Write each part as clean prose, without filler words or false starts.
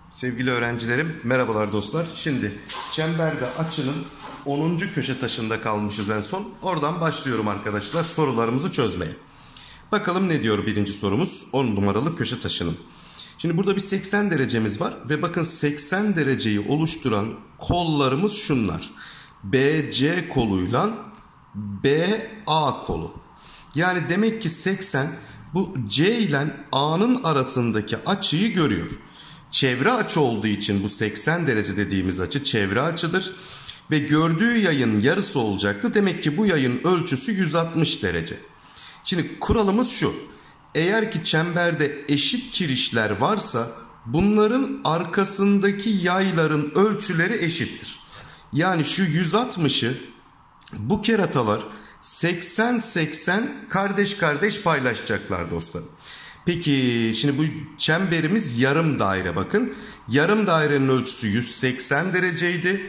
Sevgili öğrencilerim, merhabalar dostlar. Şimdi çemberde açının 10. köşe taşında kalmışız en son. Oradan başlıyorum arkadaşlar sorularımızı çözmeye. Bakalım ne diyor birinci sorumuz 10 numaralı köşe taşının. Şimdi burada bir 80 derecemiz var ve bakın 80 dereceyi oluşturan kollarımız şunlar. BC koluyla BA kolu. Yani demek ki 80 bu C ile A'nın arasındaki açıyı görüyor. Çevre açı olduğu için bu 80 derece dediğimiz açı çevre açıdır. Ve gördüğü yayın yarısı olacaktı. Demek ki bu yayın ölçüsü 160 derece. Şimdi kuralımız şu. Eğer ki çemberde eşit kirişler varsa bunların arkasındaki yayların ölçüleri eşittir. Yani şu 160'ı bu keratalar 80-80 kardeş kardeş paylaşacaklar dostlarım. Peki şimdi bu çemberimiz yarım daire bakın. Yarım dairenin ölçüsü 180 dereceydi.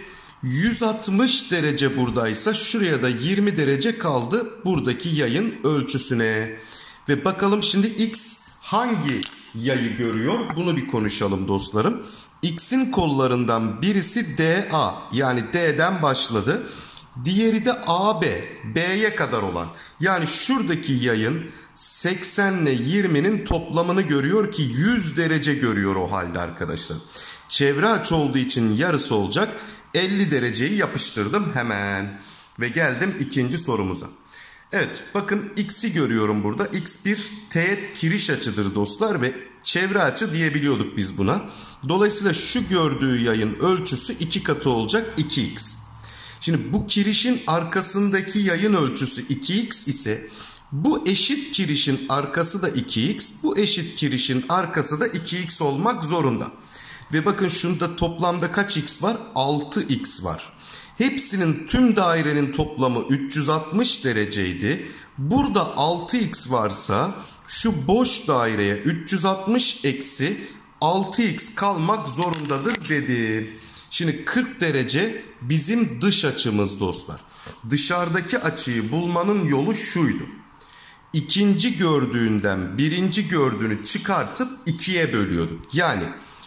160 derece buradaysa şuraya da 20 derece kaldı buradaki yayın ölçüsüne. Ve bakalım şimdi X hangi yayı görüyor? Bunu bir konuşalım dostlarım. X'in kollarından birisi DA, yani D'den başladı. Diğeri de AB, B'ye kadar olan. Yani şuradaki yayın 80 ile 20'nin toplamını görüyor ki 100 derece görüyor o halde arkadaşlar. Çevre açı olduğu için yarısı olacak. 50 dereceyi yapıştırdım hemen. Ve geldim ikinci sorumuza. Evet bakın X'i görüyorum burada. X bir teğet kiriş açıdır dostlar ve çevre açı diyebiliyorduk biz buna. Dolayısıyla şu gördüğü yayın ölçüsü 2 katı olacak 2x. Şimdi bu kirişin arkasındaki yayın ölçüsü 2x ise bu eşit kirişin arkası da 2x, bu eşit kirişin arkası da 2x olmak zorunda. Ve bakın şunda toplamda kaç x var? 6x var. Hepsinin tüm dairenin toplamı 360 dereceydi. Burada 6x varsa şu boş daireye 360 eksi 6x kalmak zorundadır dedi. Şimdi 40 derece bizim dış açımız dostlar. Dışarıdaki açıyı bulmanın yolu şuydu. İkinci gördüğünden birinci gördüğünü çıkartıp 2'ye bölüyorduk. Yani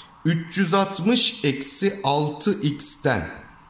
360 eksi 6x'ten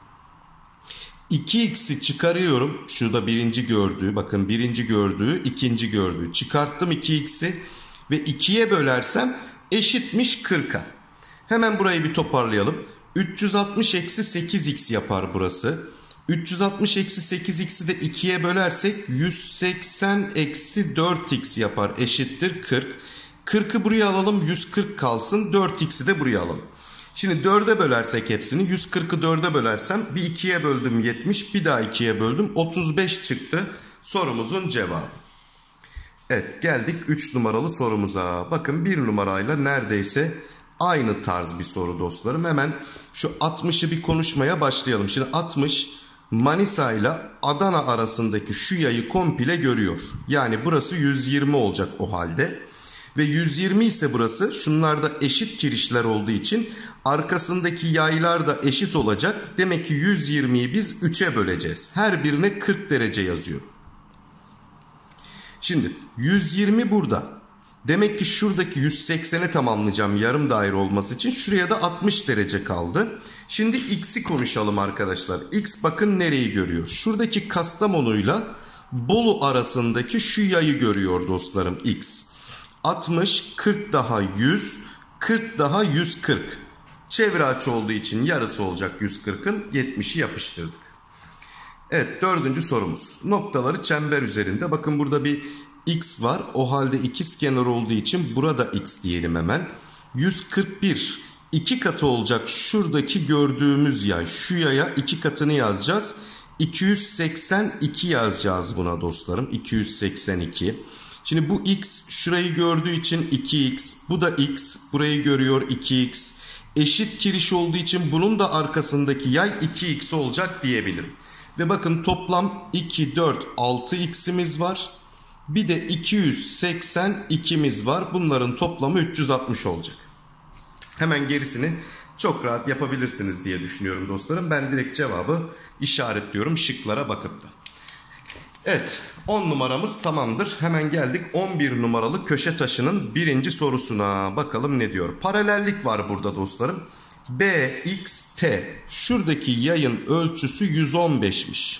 2x'i çıkarıyorum. Şurada birinci gördüğü, bakın birinci gördüğü, ikinci gördüğü. Çıkarttım 2x'i ve 2'ye bölersem eşitmiş 40'a. Hemen burayı bir toparlayalım. 360 eksi 8x yapar burası. 360 eksi 8x'i de 2'ye bölersek 180 eksi 4x yapar, eşittir 40. 40'ı buraya alalım, 140 kalsın, 4x'i de buraya alalım. Şimdi 4'e bölersek hepsini, 140'ı 4'e bölersem bir 2'ye böldüm 70, bir daha 2'ye böldüm 35 çıktı sorumuzun cevabı. Evet geldik 3 numaralı sorumuza. Bakın 1 numarayla neredeyse aynı tarz bir soru dostlarım. Hemen şu 60'ı bir konuşmaya başlayalım. Şimdi 60 Manisa ile Adana arasındaki şu yayı komple görüyor. Yani burası 120 olacak o halde. Ve 120 ise burası, şunlarda eşit kirişler olduğu için arkasındaki yaylar da eşit olacak. Demek ki 120'yi biz 3'e böleceğiz. Her birine 40 derece yazıyor. Şimdi 120 burada. Demek ki şuradaki 180'i tamamlayacağım yarım daire olması için. Şuraya da 60 derece kaldı. Şimdi X'i konuşalım arkadaşlar. X bakın nereyi görüyor? Şuradaki Kastamonu'yla Bolu arasındaki şu yayı görüyor dostlarım X. 60, 40 daha 100, 40 daha 140. Çevre açı olduğu için yarısı olacak 140'ın, 70'i yapıştırdık. Evet dördüncü sorumuz. Noktaları çember üzerinde. Bakın burada bir x var. O halde ikizkenar olduğu için burada x diyelim hemen. 141 2 katı olacak şuradaki gördüğümüz yay. Şu yaya 2 katını yazacağız. 282 yazacağız buna dostlarım. 282. Şimdi bu x şurayı gördüğü için 2x. Bu da x. Burayı görüyor 2x. Eşit kiriş olduğu için bunun da arkasındaki yay 2x olacak diyebilirim. Ve bakın toplam 2, 4, 6x'imiz var. Bir de 282'miz var. Bunların toplamı 360 olacak. Hemen gerisini çok rahat yapabilirsiniz diye düşünüyorum dostlarım. Ben direkt cevabı işaretliyorum şıklara bakıp da. Evet, 10 numaramız tamamdır. Hemen geldik 11 numaralı köşe taşının birinci sorusuna. Bakalım ne diyor. Paralellik var burada dostlarım. BXT. Şuradaki yayın ölçüsü 115'miş.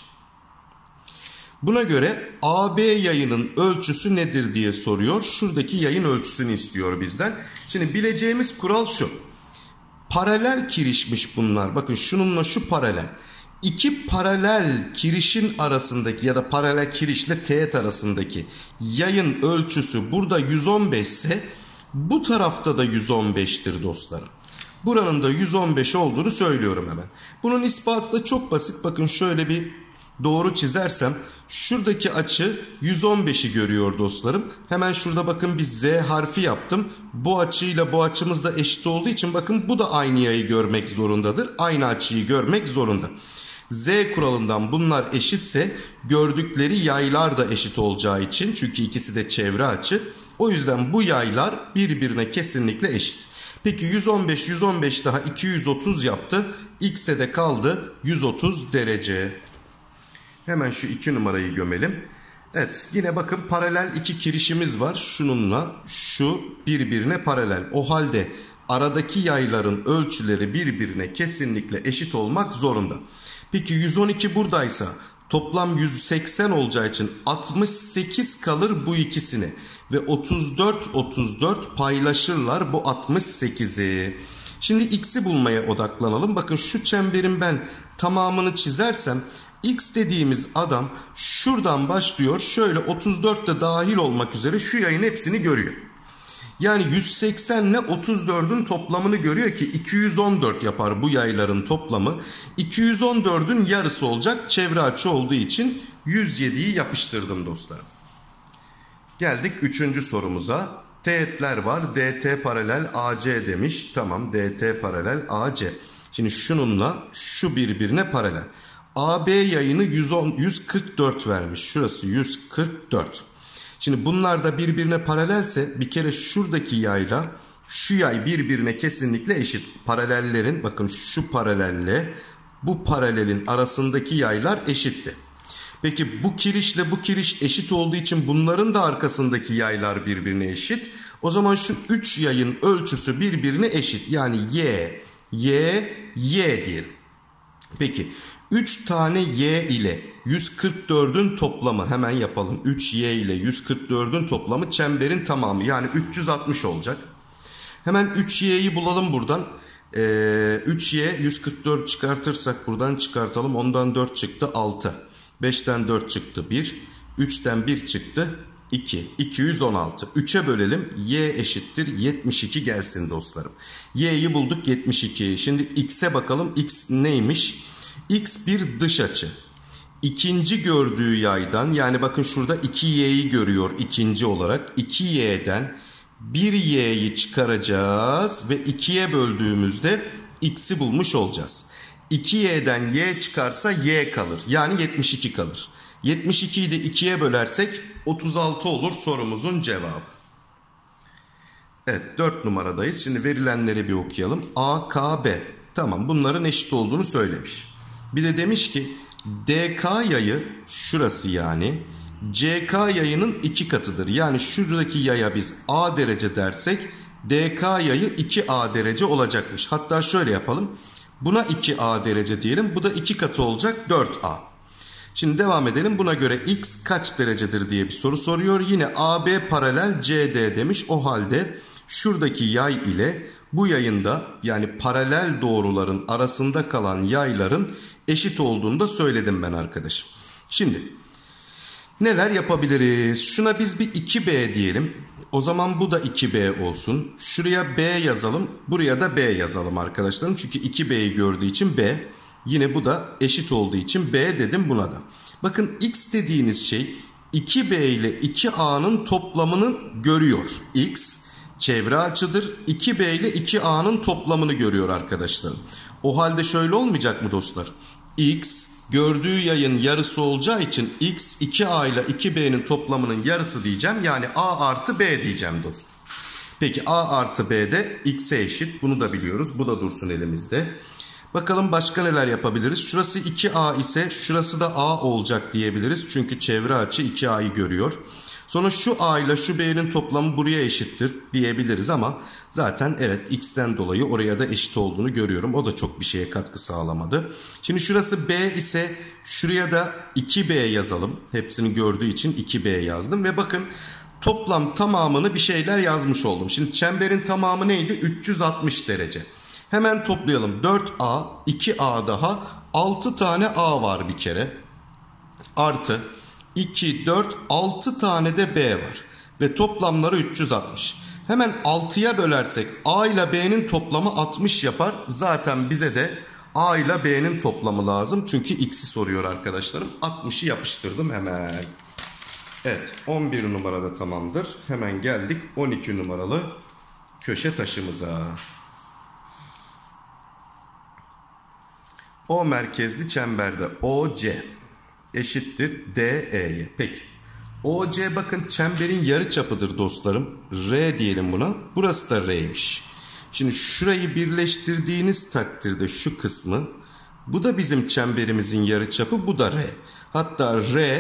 Buna göre AB yayının ölçüsü nedir diye soruyor. Şuradaki yayın ölçüsünü istiyor bizden. Şimdi bileceğimiz kural şu. Paralel kirişmiş bunlar. Bakın şununla şu paralel. İki paralel kirişin arasındaki ya da paralel kirişle teğet arasındaki yayın ölçüsü burada 115 ise bu tarafta da 115'tir dostlarım. Buranın da 115 olduğunu söylüyorum hemen. Bunun ispatı da çok basit. Bakın şöyle bir doğru çizersem şuradaki açı 115'i görüyor dostlarım. Hemen şurada bakın bir Z harfi yaptım. Bu açıyla bu açımız da eşit olduğu için bakın bu da aynı yayı görmek zorundadır. Aynı açıyı görmek zorunda. Z kuralından bunlar eşitse gördükleri yaylar da eşit olacağı için, çünkü ikisi de çevre açı. O yüzden bu yaylar birbirine kesinlikle eşit. Peki 115 daha 230 yaptı. X'e de kaldı 130 derece. Hemen şu 2 numarayı gömelim. Evet, yine bakın paralel iki kirişimiz var. Şununla şu birbirine paralel. O halde aradaki yayların ölçüleri birbirine kesinlikle eşit olmak zorunda. Peki 112 buradaysa toplam 180 olacağı için 68 kalır bu ikisini. Ve 34 paylaşırlar bu 68'i. Şimdi x'i bulmaya odaklanalım. Bakın şu çemberin ben tamamını çizersem x dediğimiz adam şuradan başlıyor. Şöyle 34 de dahil olmak üzere şu yayın hepsini görüyor. Yani 180 ile 34'ün toplamını görüyor ki 214 yapar bu yayların toplamı. 214'ün yarısı olacak çevre açı olduğu için 107'yi yapıştırdım dostlarım. Geldik 3. sorumuza. Teğetler var. DT paralel AC demiş. Tamam, DT paralel AC. Şimdi şununla şu birbirine paralel. AB yayını 144 vermiş. Şurası 144. Şimdi bunlar da birbirine paralelse bir kere şuradaki yayla şu yay birbirine kesinlikle eşit. Paralellerin, bakın şu paralelle bu paralelin arasındaki yaylar eşitti. Peki bu kirişle bu kiriş eşit olduğu için bunların da arkasındaki yaylar birbirine eşit. O zaman şu 3 yayın ölçüsü birbirine eşit. Yani Y diyelim. Peki 3 tane Y ile 144'ün toplamı, hemen yapalım. 3Y ile 144'ün toplamı çemberin tamamı, yani 360 olacak. Hemen 3Y'yi bulalım buradan. 3Y 144 çıkartırsak buradan çıkartalım. Ondan 4 çıktı 6. 5'ten 4 çıktı 1. 3'ten 1 çıktı 2. 216. 3'e bölelim. Y eşittir 72 gelsin dostlarım. Y'yi bulduk 72. Şimdi X'e bakalım. X neymiş? X bir dış açı. İkinci gördüğü yaydan, yani bakın şurada 2y'yi görüyor ikinci olarak. 2y'den 1y'yi çıkaracağız ve 2'ye böldüğümüzde x'i bulmuş olacağız. 2y'den y çıkarsa y kalır. Yani 72 kalır. 72'yi de 2'ye bölersek 36 olur sorumuzun cevabı. Evet, 4 numaradayız. Şimdi verilenleri bir okuyalım. A, K, B. Tamam, bunların eşit olduğunu söylemiş. Bir de demiş ki DK yayı şurası, yani CK yayının 2 katıdır. Yani şuradaki yaya biz A derece dersek DK yayı 2A derece olacakmış. Hatta şöyle yapalım. Buna 2A derece diyelim. Bu da 2 katı olacak 4A. Şimdi devam edelim. Buna göre X kaç derecedir diye bir soru soruyor. Yine AB paralel CD demiş. O halde şuradaki yay ile bu yayında, yani paralel doğruların arasında kalan yayların eşit olduğunu da söyledim ben arkadaşım. Şimdi neler yapabiliriz? Şuna biz bir 2B diyelim. O zaman bu da 2B olsun. Şuraya B yazalım. Buraya da B yazalım arkadaşlarım. Çünkü 2B'yi gördüğü için B. Yine bu da eşit olduğu için B dedim buna da. Bakın X dediğiniz şey 2B ile 2A'nın toplamını görüyor. X çevre açıdır. 2B ile 2A'nın toplamını görüyor arkadaşlarım. O halde şöyle olmayacak mı dostlar? X gördüğü yayın yarısı olacağı için X 2A ile 2B'nin toplamının yarısı diyeceğim. Yani A artı B diyeceğim dostum. Peki A artı B de X'e eşit. Bunu da biliyoruz. Bu da dursun elimizde. Bakalım başka neler yapabiliriz. Şurası 2A ise şurası da A olacak diyebiliriz. Çünkü çevre açı 2A'yı görüyor. Sonra şu A ile şu B'nin toplamı buraya eşittir diyebiliriz ama zaten evet X'ten dolayı oraya da eşit olduğunu görüyorum. O da çok bir şeye katkı sağlamadı. Şimdi şurası B ise şuraya da 2B yazalım. Hepsini gördüğü için 2B yazdım ve bakın toplam tamamını bir şeyler yazmış oldum. Şimdi çemberin tamamı neydi? 360 derece. Hemen toplayalım. 4A, 2A daha 6 tane A var bir kere. Artı 2, 4, 6 tane de B var. Ve toplamları 360. Hemen 6'ya bölersek A ile B'nin toplamı 60 yapar. Zaten bize de A ile B'nin toplamı lazım. Çünkü X'i soruyor arkadaşlarım. 60'ı yapıştırdım hemen. Evet, 11 numarada tamamdır. Hemen geldik 12 numaralı köşe taşımıza. O merkezli çemberde OC eşittir DE'ye. Peki. OC bakın çemberin yarıçapıdır dostlarım. R diyelim buna. Burası da R'ymiş. Şimdi şurayı birleştirdiğiniz takdirde şu kısmı, bu da bizim çemberimizin yarıçapı, bu da R. Hatta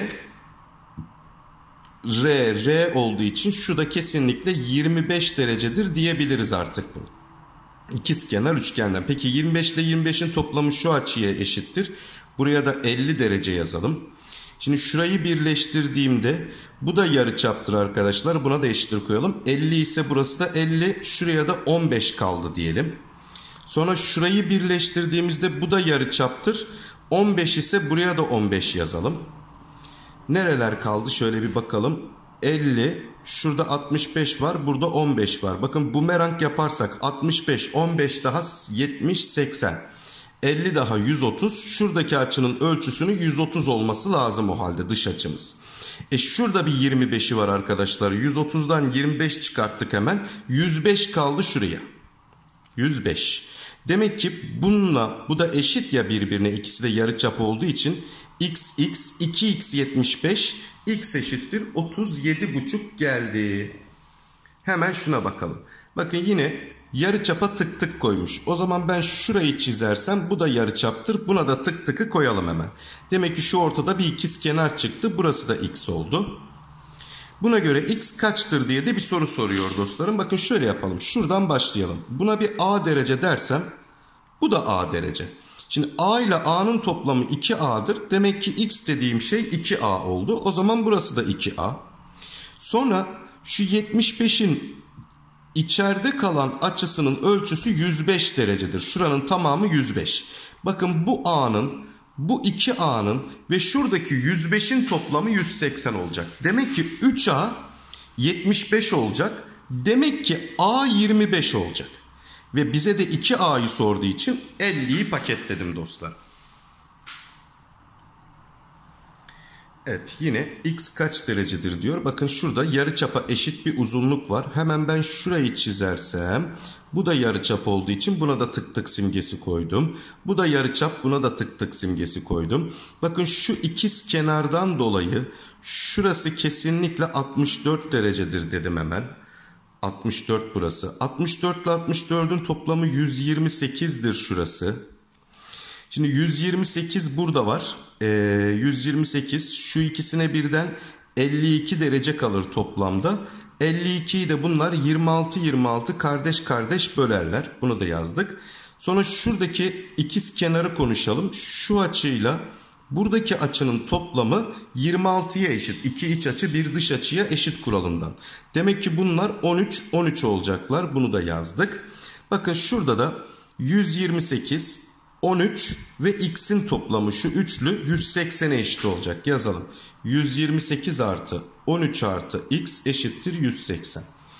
R olduğu için şu da kesinlikle 25 derecedir diyebiliriz artık bunu. İkizkenar üçgenden. Peki 25 ile 25'in toplamı şu açıya eşittir. Buraya da 50 derece yazalım. Şimdi şurayı birleştirdiğimde bu da yarıçaptır arkadaşlar. Buna da eşittir koyalım. 50 ise burası da 50. Şuraya da 15 kaldı diyelim. Sonra şurayı birleştirdiğimizde bu da yarıçaptır. 15 ise buraya da 15 yazalım. Nereler kaldı? Şöyle bir bakalım. 50, şurada 65 var, burada 15 var. Bakın bumerang yaparsak 65, 15 daha 70, 80. 50 daha 130. Şuradaki açının ölçüsünün 130 olması lazım o halde dış açımız. Şurada bir 25'i var arkadaşlar. 130'dan 25 çıkarttık hemen. 105 kaldı şuraya. 105. Demek ki bununla bu da eşit ya birbirine. İkisi de yarıçap olduğu için x 2x 75, x eşittir 37,5 geldi. Hemen şuna bakalım. Bakın yine yarıçapa tık tık koymuş. O zaman ben şurayı çizersem bu da yarıçaptır. Buna da tık tıkı koyalım hemen. Demek ki şu ortada bir ikizkenar çıktı. Burası da x oldu. Buna göre x kaçtır diye de bir soru soruyor dostlarım. Bakın şöyle yapalım. Şuradan başlayalım. Buna bir a derece dersem bu da a derece. Şimdi a ile a'nın toplamı 2a'dır. Demek ki x dediğim şey 2a oldu. O zaman burası da 2a. Sonra şu 75'in içeride kalan açısının ölçüsü 105 derecedir. Şuranın tamamı 105. Bakın bu a'nın, bu 2a'nın ve şuradaki 105'in toplamı 180 olacak. Demek ki 3a 75 olacak. Demek ki a 25 olacak. Ve bize de 2a'yı sorduğu için 50'yi paketledim dostlar. Evet, yine x kaç derecedir diyor. Bakın şurada yarıçapa eşit bir uzunluk var. Hemen ben şurayı çizersem bu da yarıçap olduğu için buna da tık tık simgesi koydum. Bu da yarıçap, buna da tık tık simgesi koydum. Bakın şu ikiz kenardan dolayı şurası kesinlikle 64 derecedir dedim hemen. 64 burası. 64 ile 64'ün toplamı 128'dir şurası. Şimdi 128 burada var. 128 şu ikisine birden 52 derece kalır toplamda. 52'yi de bunlar 26 kardeş kardeş bölerler. Bunu da yazdık. Sonra şuradaki ikiz kenarı konuşalım. Şu açıyla buradaki açının toplamı 26'ya eşit. İki iç açı bir dış açıya eşit kuralından. Demek ki bunlar 13 olacaklar. Bunu da yazdık. Bakın şurada da 128, 13 ve x'in toplamı şu üçlü 180'e eşit olacak. Yazalım. 128 artı 13 artı x eşittir 180.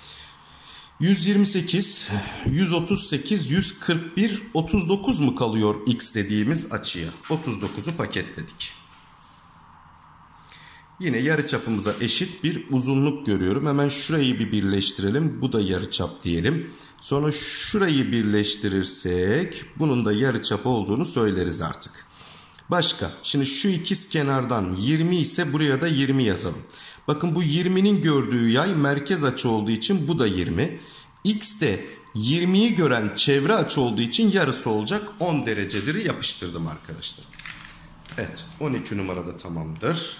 128, 138, 141, 39 mu kalıyor x dediğimiz açıya? 39'u paketledik. Yine yarıçapımıza eşit bir uzunluk görüyorum. Hemen şurayı bir birleştirelim. Bu da yarıçap diyelim. Sonra şurayı birleştirirsek bunun da yarıçap olduğunu söyleriz artık. Başka. Şimdi şu ikiz kenardan 20 ise buraya da 20 yazalım. Bakın bu 20'nin gördüğü yay merkez açı olduğu için bu da 20. X de 20'yi gören çevre açı olduğu için yarısı olacak. 10 dereceleri yapıştırdım arkadaşlar. Evet, 12 numarada tamamdır.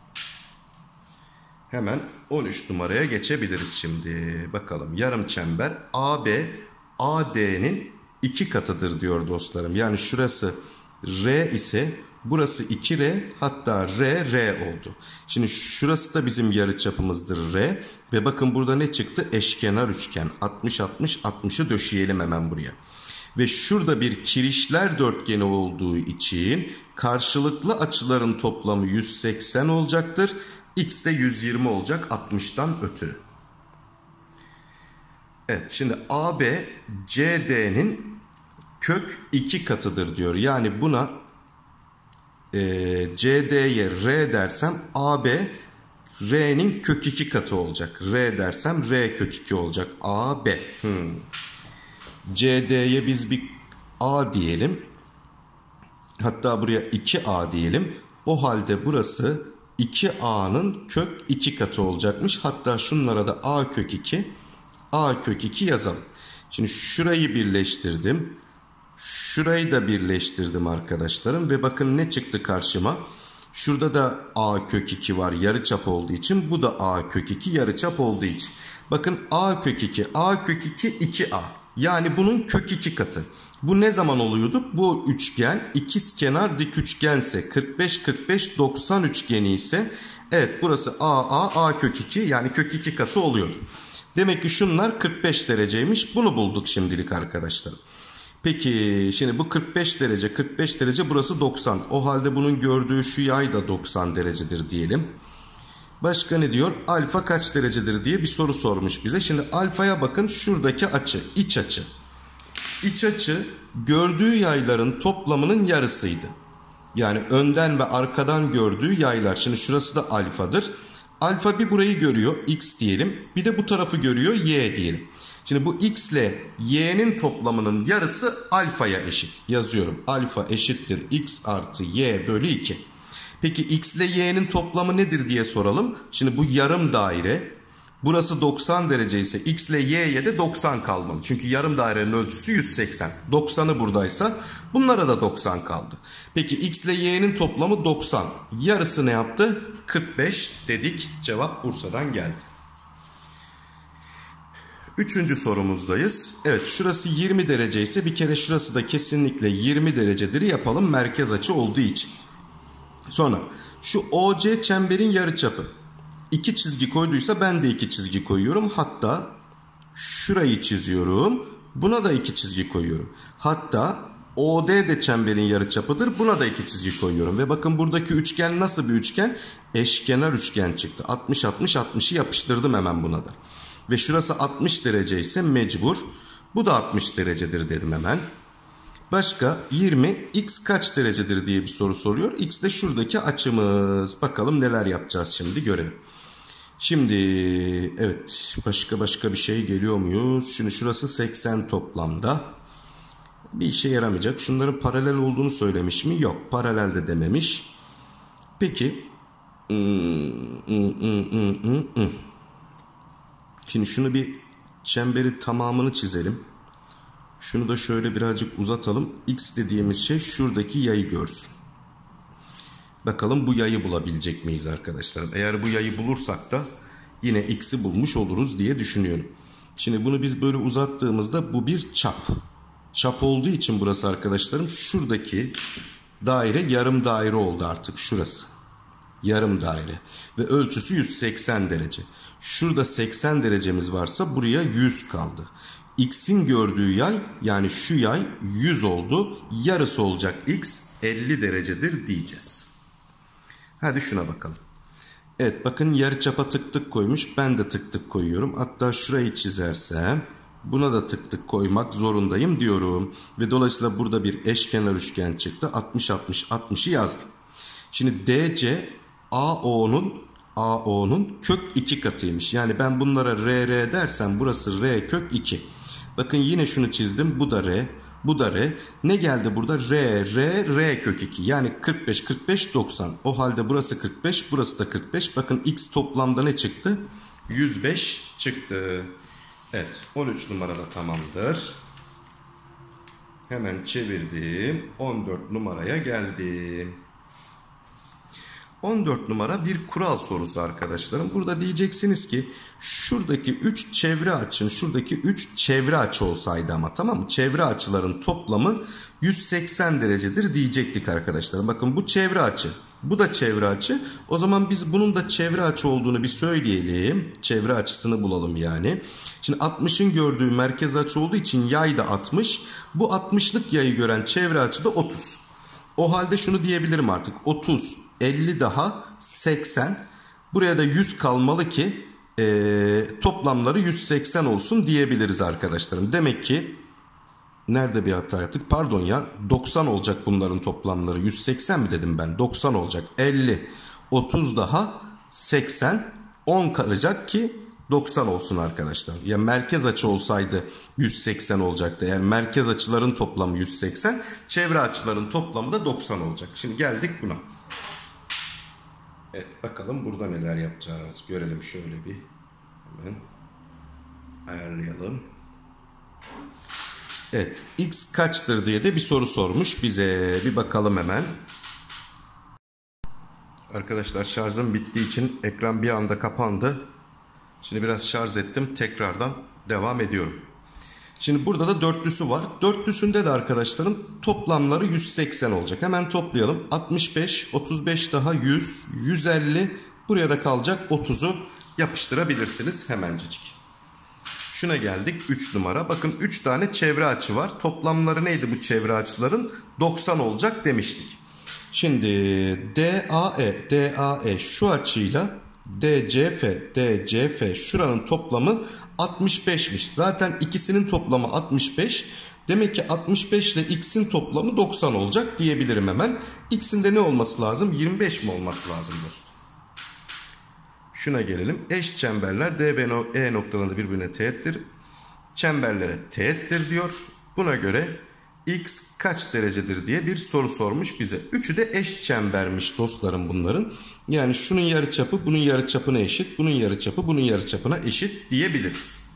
Hemen 13 numaraya geçebiliriz şimdi. Bakalım, yarım çember AB AD'nin 2 katıdır diyor dostlarım. Yani şurası R ise burası 2R, hatta R oldu. Şimdi şurası da bizim yarıçapımızdır R. Ve bakın burada ne çıktı? Eşkenar üçgen. 60 60 60'ı döşeyelim hemen buraya. Ve şurada bir kirişler dörtgeni olduğu için karşılıklı açıların toplamı 180 olacaktır. X de 120 olacak 60'tan ötürü. Evet, şimdi AB CD'nin kök 2 katıdır diyor. Yani buna CD'ye R dersem AB R'nin kök 2 katı olacak. R dersem R kök 2 olacak. AB. CD'ye biz bir A diyelim. Hatta buraya 2A diyelim. O halde burası 2A'nın kök 2 katı olacakmış. Hatta şunlara da A kök 2, A kök 2 yazalım. Şimdi şurayı birleştirdim. Şurayı da birleştirdim arkadaşlarım. Ve bakın ne çıktı karşıma. Şurada da A kök 2 var yarıçap olduğu için. Bu da A kök 2 yarıçap olduğu için. Bakın A kök 2, A kök 2, 2A. Yani bunun kök 2 katı. Bu ne zaman oluyordu? Bu üçgen ikizkenar dik üçgense 45 45 90 üçgeni ise evet burası A kök 2 yani kök 2 katı oluyordu. Demek ki şunlar 45 dereceymiş. Bunu bulduk şimdilik arkadaşlarım. Peki şimdi bu 45 derece burası 90. O halde bunun gördüğü şu yay da 90 derecedir diyelim. Başka ne diyor? Alfa kaç derecedir diye bir soru sormuş bize. Şimdi alfaya bakın, şuradaki açı, iç açı. İç açı gördüğü yayların toplamının yarısıydı. Yani önden ve arkadan gördüğü yaylar. Şimdi şurası da alfadır. Alfa bir burayı görüyor, x diyelim. Bir de bu tarafı görüyor, y diyelim. Şimdi bu x ile y'nin toplamının yarısı alfaya eşit. Yazıyorum. Alfa eşittir x artı y bölü 2. Peki x ile y'nin toplamı nedir diye soralım. Şimdi bu yarım daire. Burası 90 derece ise x ile y'ye de 90 kalmalı. Çünkü yarım dairenin ölçüsü 180. 90'ı buradaysa bunlara da 90 kaldı. Peki x ile y'nin toplamı 90. Yarısı ne yaptı? 45 dedik. Cevap Bursa'dan geldi. Üçüncü sorumuzdayız. Evet, şurası 20 derece ise bir kere şurası da kesinlikle 20 derecedir yapalım, merkez açı olduğu için. Sonra şu OC çemberin yarıçapı. 2 çizgi koyduysa ben de 2 çizgi koyuyorum. Hatta şurayı çiziyorum. Buna da 2 çizgi koyuyorum. Hatta OD de çemberin yarıçapıdır. Buna da 2 çizgi koyuyorum. Ve bakın buradaki üçgen nasıl bir üçgen? Eşkenar üçgen çıktı. 60 60 60'ı yapıştırdım hemen buna da. Ve şurası 60 derece ise mecbur. Bu da 60 derecedir dedim hemen. Başka 20 x kaç derecedir diye bir soru soruyor. X de şuradaki açımız. Bakalım neler yapacağız şimdi görelim. Şimdi evet, başka bir şey geliyor muyuz? Şimdi şurası 80 toplamda. Bir işe yaramayacak. Şunların paralel olduğunu söylemiş mi? Yok, paralel de dememiş. Peki. Şimdi şunu bir çemberi tamamını çizelim. Şunu da şöyle birazcık uzatalım. X dediğimiz şey şuradaki yayı görsün. Bakalım bu yayı bulabilecek miyiz arkadaşlar? Eğer bu yayı bulursak da yine x'i bulmuş oluruz diye düşünüyorum. Şimdi bunu biz böyle uzattığımızda bu bir çap. Çap olduğu için burası arkadaşlarım şuradaki daire yarım daire oldu artık şurası. Yarım daire ve ölçüsü 180 derece. Şurada 80 derecemiz varsa buraya 100 kaldı. X'in gördüğü yay yani şu yay 100 oldu. Yarısı olacak x 50 derecedir diyeceğiz. Hadi şuna bakalım. Evet, bakın yarıçapa tık tık koymuş. Ben de tık tık koyuyorum. Hatta şurayı çizersem buna da tık tık koymak zorundayım diyorum. Ve dolayısıyla burada bir eşkenar üçgen çıktı. 60 60 60'ı yazdım. Şimdi DC AO'nun kök 2 katıymış. Yani ben bunlara R dersem burası R kök 2. Bakın yine şunu çizdim. Bu da R. Bu da R. Ne geldi burada? R kök 2. Yani 45 45 90. O halde burası 45, burası da 45. Bakın x toplamda ne çıktı? 105 çıktı. Evet, 13 numarada tamamdır. Hemen çevirdim. 14 numaraya geldim. 14 numara bir kural sorusu arkadaşlarım. Burada diyeceksiniz ki şuradaki 3 çevre açın, şuradaki 3 çevre açı olsaydı ama, tamam mı? Çevre açıların toplamı 180 derecedir diyecektik arkadaşlar. Bakın bu çevre açı, bu da çevre açı. O zaman biz bunun da çevre açı olduğunu bir söyleyelim. Çevre açısını bulalım yani. Şimdi 60'ın gördüğü merkez açı olduğu için yay da 60. Bu 60'lık yayı gören çevre açı da 30. O halde şunu diyebilirim artık. 30, 50 daha 80. Buraya da 100 kalmalı ki toplamları 180 olsun diyebiliriz arkadaşlarım. Demek ki nerede bir hata yaptık? Pardon ya, 90 olacak bunların toplamları. 180 mi dedim ben? 90 olacak. 50, 30 daha 80, 10 kalacak ki 90 olsun arkadaşlar. Ya merkez açı olsaydı 180 olacaktı. Yani merkez açıların toplamı 180, çevre açıların toplamı da 90 olacak. Şimdi geldik buna. Evet, bakalım burada neler yapacağız. Görelim şöyle bir. Hemen ayarlayalım. Evet, x kaçtır diye de bir soru sormuş bize. Bir bakalım hemen. Arkadaşlar şarjım bittiği için ekran bir anda kapandı. Şimdi biraz şarj ettim. Tekrardan devam ediyorum. Şimdi burada da dörtlüsü var. Dörtlüsünde de arkadaşlarım toplamları 180 olacak. Hemen toplayalım. 65, 35 daha 100, 150. Buraya da kalacak 30'u yapıştırabilirsiniz hemencecik. Şuna geldik, 3 numara. Bakın 3 tane çevre açı var. Toplamları neydi bu çevre açıların? 90 olacak demiştik. Şimdi DAE şu açıyla DCF şuranın toplamı 65'miş. Zaten ikisinin toplamı 65. Demek ki 65 ile x'in toplamı 90 olacak diyebilirim hemen. X'in de ne olması lazım? 25 mi olması lazım dostum? Şuna gelelim. Eş çemberler D ve E noktalarında birbirine teğettir. Çemberlere teğettir diyor. Buna göre x kaç derecedir diye bir soru sormuş bize. Üçü de eş çembermiş dostlarım bunların. Yani şunun yarıçapı bunun yarıçapına eşit. Bunun yarıçapı bunun yarıçapına eşit diyebiliriz.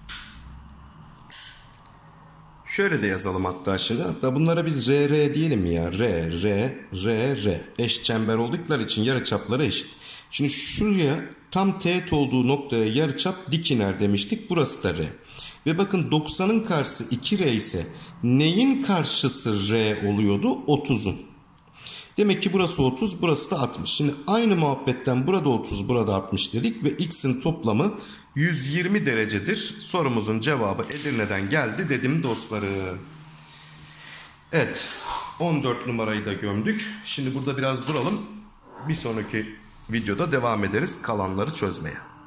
Şöyle de yazalım hatta şimdi. Hatta bunlara biz R diyelim ya. R. Eş çember oldukları için yarıçapları eşit. Şimdi şuraya tam teğet olduğu noktaya yarıçap dik iner demiştik. Burası da R. Ve bakın 90'ın karşısı 2R ise neyin karşısı R oluyordu? 30'un. Demek ki burası 30, burası da 60. Şimdi aynı muhabbetten burada 30, burada 60 dedik ve x'in toplamı 120 derecedir. Sorumuzun cevabı Edirne'den geldi dedim dostlarım. Evet, 14 numarayı da gömdük. Şimdi burada biraz duralım. Bir sonraki videoda devam ederiz kalanları çözmeye.